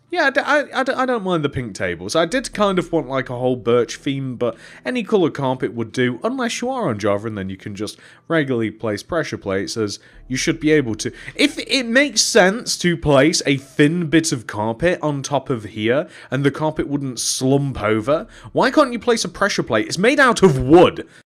Yeah, I don't mind the pink tables. I did kind of want like a whole birch theme, but any colour carpet would do, unless you are on Java, and then you can just regularly place pressure plates, as you should be able to. If it makes sense to place a thin bit of carpet on top of here, and the carpet wouldn't slump over, why can't you place a pressure plate? It's made out of wood.